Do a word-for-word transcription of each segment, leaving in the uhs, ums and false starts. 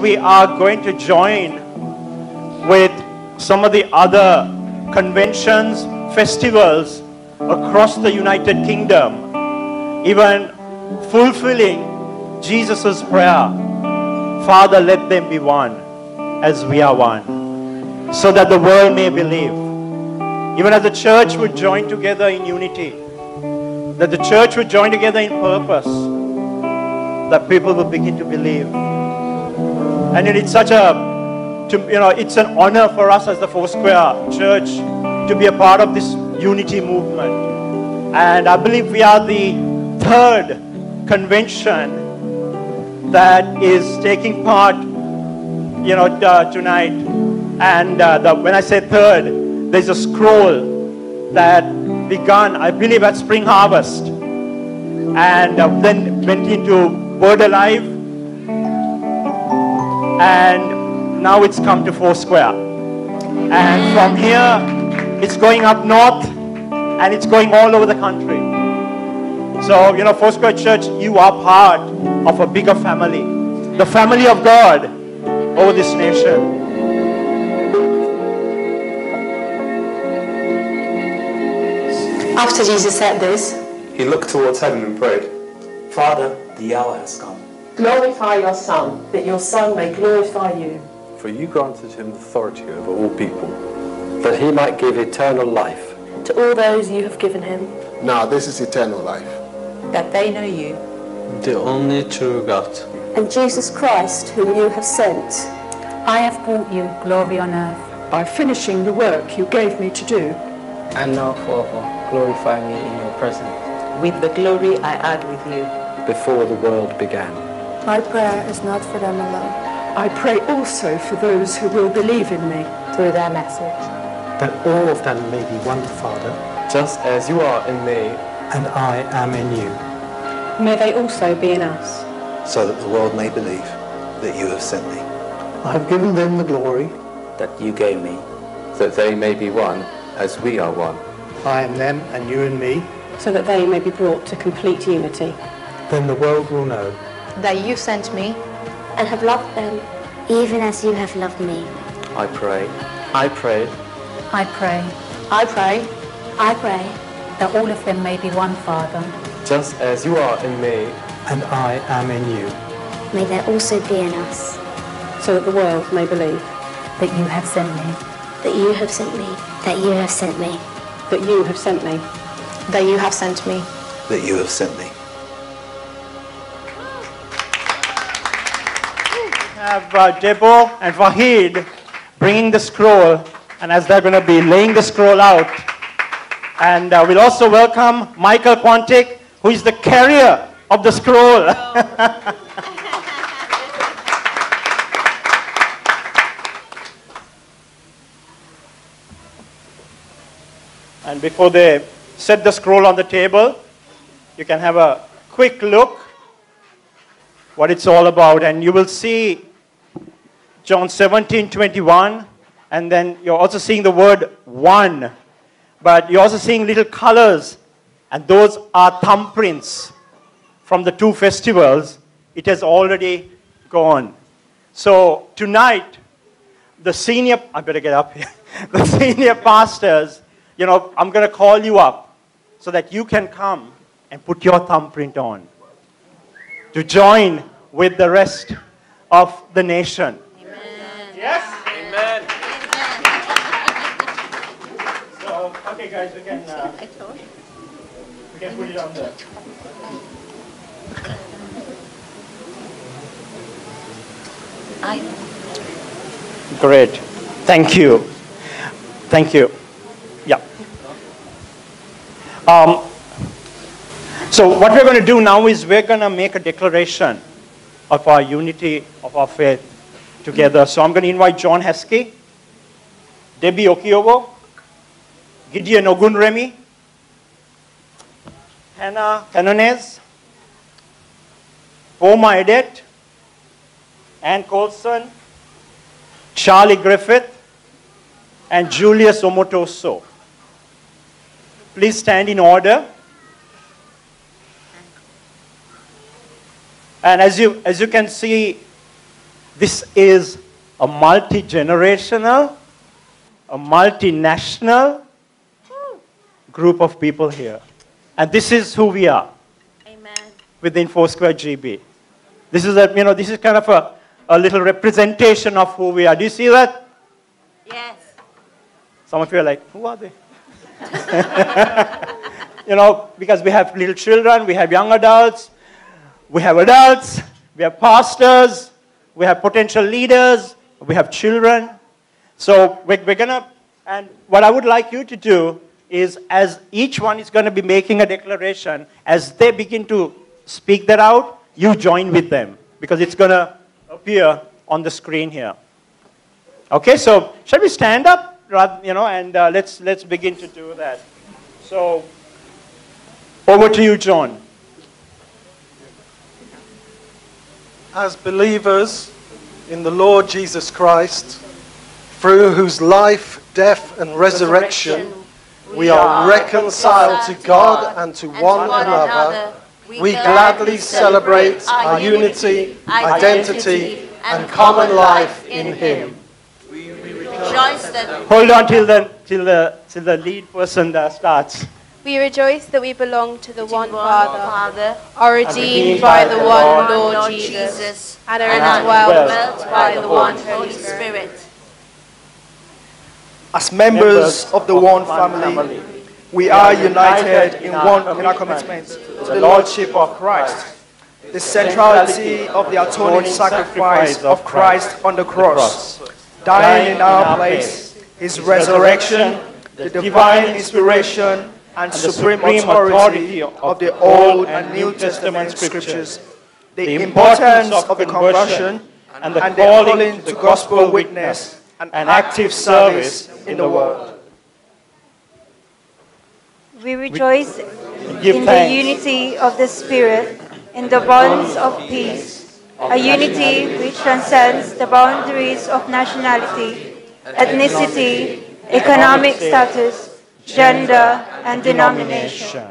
we are going to join with some of the other conventions, festivals across the United Kingdom, even fulfilling Jesus' prayer, Father, let them be one as we are one, so that the world may believe. Even as the church would join together in unity, that the church would join together in purpose, that people will begin to believe. And it's such a, to, you know, it's an honor for us as the Foursquare Church to be a part of this unity movement. And I believe we are the third convention that is taking part, you know, uh, tonight. And uh, the, when I say third, there's a scroll that began, I believe, at Spring Harvest, and uh, then went into Word Alive, and now it's come to Foursquare. And from here, it's going up north, and it's going all over the country. So, you know, Foursquare Church, you are part of a bigger family, the family of God over this nation. After Jesus said this, he looked towards heaven and prayed, Father, the hour has come. Glorify your Son, that your Son may glorify you. For you granted him authority over all people, that he might give eternal life to all those you have given him. Now this is eternal life, that they know you, the only true God, and Jesus Christ, whom you have sent. I have brought you glory on earth by finishing the work you gave me to do. And now forever, glorify me in your presence, with the glory I had with you before the world began. My prayer is not for them alone. I pray also for those who will believe in me through their message, that all of them may be one, Father, just as you are in me and I am in you. May they also be in us, so that the world may believe that you have sent me. I have given them the glory that you gave me, that they may be one as we are one. I am them and you and me, so that they may be brought to complete unity. Then the world will know that you sent me and have loved them, even as you have loved me. I pray, I pray, I pray, I pray, I pray, that all of them may be one, Father, just as you are in me and I am in you. May they also be in us, so that the world may believe that you have sent me, that you have sent me, that you have sent me, that you have sent me, that you have sent me, that you have sent me. We have uh, Debo and Fahid bringing the scroll, and as they're going to be laying the scroll out. And uh, we'll also welcome Michael Quantic, who is the carrier of the scroll. And before they set the scroll on the table, you can have a quick look what it's all about. And you will see John seventeen twenty-one, and then you're also seeing the word one. But you're also seeing little colors, and those are thumbprints from the two festivals. It has already gone. So tonight, the senior, I better get up here, the senior pastors, you know, I'm going to call you up so that you can come and put your thumbprint on to join with the rest of the nation. Amen. Yes? Amen. So, okay guys, we can, uh, we can put it on there. I. Great. Thank you. Thank you. Yeah. Um, so what we're going to do now is we're going to make a declaration of our unity of our faith together. So I'm going to invite John Heskey, Debbie Okiowo, Gideon Ogunremi, Hannah Canonez, Poma Edet, Ann Colson, Charlie Griffith, and Julius Omotoso. Please stand in order. And as you, as you can see, This is a multi-generational, a multinational group of people here. And this is who we are. Amen. Within Foursquare G B. This is a, you know, this is kind of a, a little representation of who we are. Do you see that? Yes. Some of you are like, who are they? You know, because we have little children, we have young adults, we have adults, we have pastors, we have potential leaders, we have children. So we're, we're going to, and what I would like you to do is, as each one is going to be making a declaration, as they begin to speak that out, you join with them, because it's going to appear on the screen here. Okay, so shall we stand up, you know, and uh, let's, let's begin to do that. So, over to you, John. As believers in the Lord Jesus Christ, through whose life, death, and resurrection, we are reconciled to God and to one another, we gladly celebrate our unity, identity, and common life in Him. Rejoice that Hold on till the, till the, till the lead person uh, starts. We rejoice that we belong to the one Father, Father, are redeemed by the one Lord Jesus, and are indwelt by the one Holy Spirit. As members of the one family, we are united in one in our commitment to the Lordship of Christ, the centrality of the atoning sacrifice of Christ on the cross, dying in our place, His resurrection, the divine inspiration and supreme authority of the Old and New Testament scriptures, the importance of the conversion and the calling to gospel witness and active service in the world. We rejoice Give in thanks. the unity of the Spirit, in the bonds of peace, a unity which transcends the boundaries of nationality, ethnicity, economic status, gender, and denomination.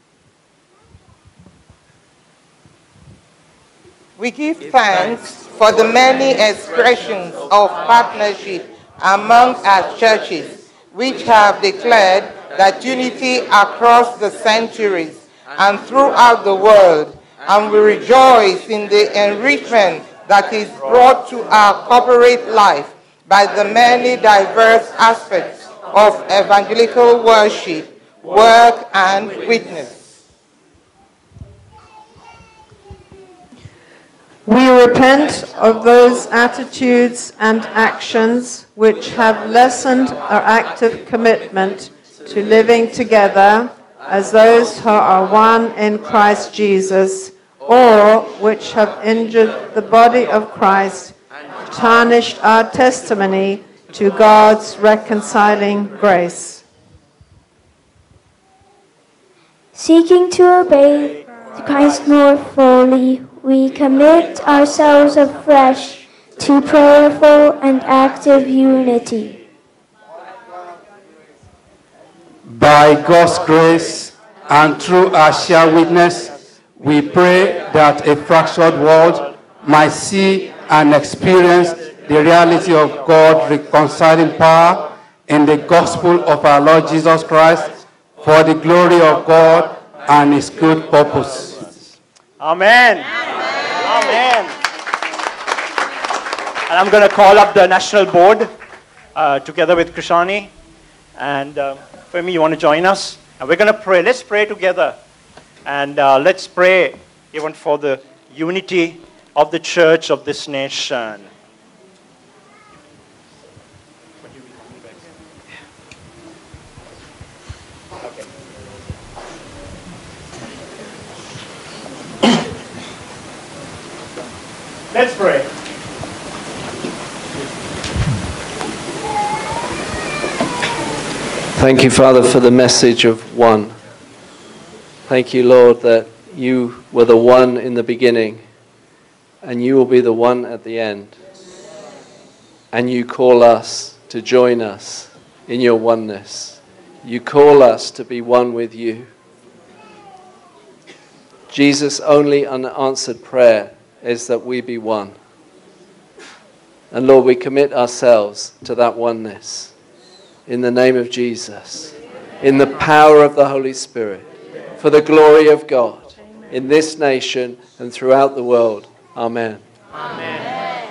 We give thanks for the many expressions of partnership among our churches, which have declared that unity across the centuries and throughout the world, and we rejoice in the enrichment that is brought to our corporate life by the many diverse aspects of evangelical worship, work, and witness. We repent of those attitudes and actions which have lessened our active commitment to living together as those who are one in Christ Jesus, or which have injured the body of Christ, tarnished our testimony to God's reconciling grace. Seeking to obey Christ more fully, we commit ourselves afresh to prayerful and active unity. By God's grace and through our shared witness, we pray that a fractured world might see and experience the reality of God's reconciling power in the gospel of our Lord Jesus Christ for the glory of God and His good purpose. Amen. Amen. And I'm going to call up the National Board uh, together with Krishani. And uh, Femi, you want to join us? And we're going to pray. Let's pray together. And uh, let's pray even for the unity of the church of this nation. Okay. Let's pray. Thank you, Father, for the message of one. Thank you, Lord, that you were the one in the beginning, and you will be the one at the end. And you call us to join us in your oneness. You call us to be one with you. Jesus' only unanswered prayer is that we be one. And Lord, we commit ourselves to that oneness in the name of Jesus, in the power of the Holy Spirit, for the glory of God in this nation and throughout the world. Amen. Amen.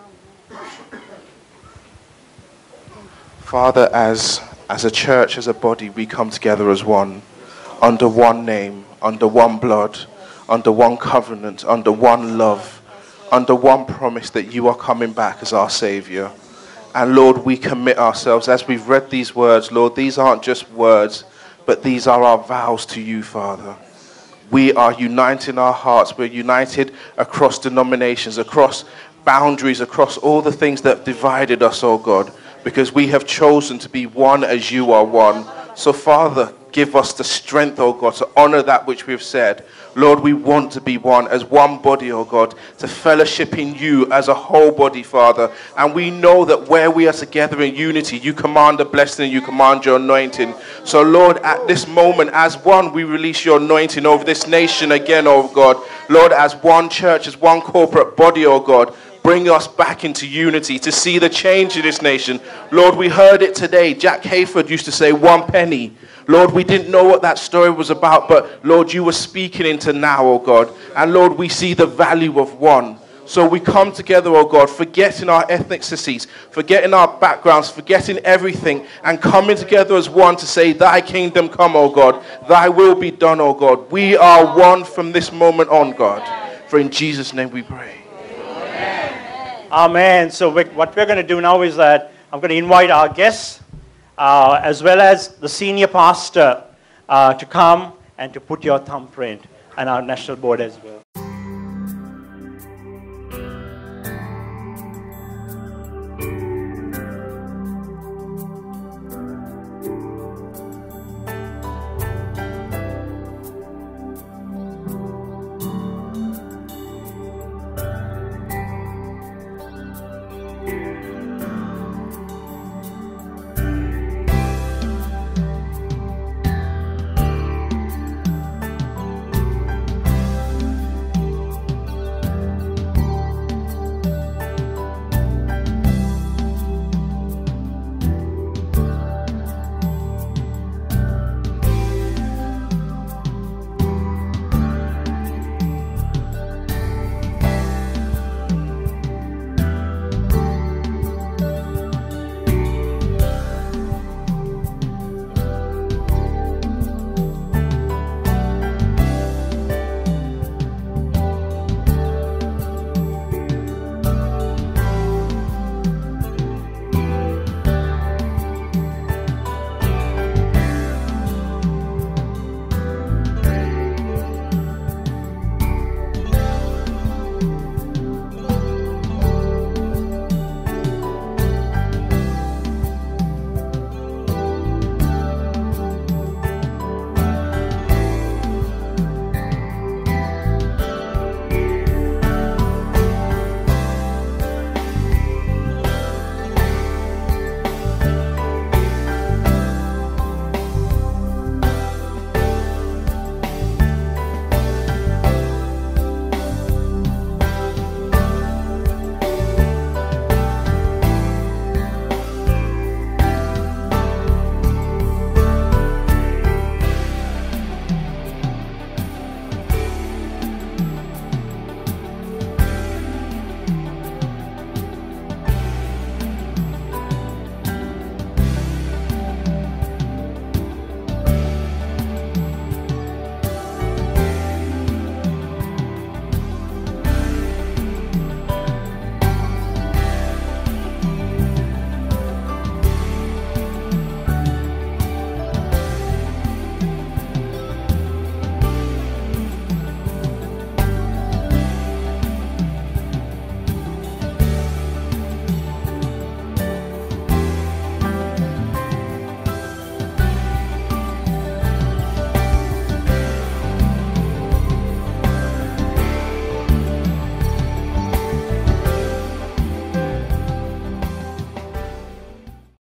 Father, as, as a church, as a body, we come together as one, under one name, under one blood, under one covenant, under one love, under one promise that you are coming back as our Savior. And Lord, we commit ourselves, as we've read these words, Lord, these aren't just words, but these are our vows to you, Father. We are uniting our hearts. We're united across denominations, across boundaries, across all the things that divided us, oh God, because we have chosen to be one as you are one. So, Father, give us the strength, oh God, to honor that which we've said. Lord, we want to be one as one body, oh God, to fellowship in you as a whole body, Father. And we know that where we are together in unity, you command a blessing, you command your anointing. So, Lord, at this moment, as one, we release your anointing over this nation again, oh God. Lord, as one church, as one corporate body, oh God, bring us back into unity to see the change in this nation. Lord, we heard it today. Jack Hayford used to say one penny. Lord, we didn't know what that story was about, but Lord, you were speaking into now, oh God. And Lord, we see the value of one. So we come together, oh God, forgetting our ethnicities, forgetting our backgrounds, forgetting everything, and coming together as one to say, thy kingdom come, oh God. Thy will be done, oh God. We are one from this moment on, God. For in Jesus' name we pray. Amen. So we, what we're going to do now is that I'm going to invite our guests, uh, as well as the senior pastor, uh, to come and to put your thumbprint, and our national board as well.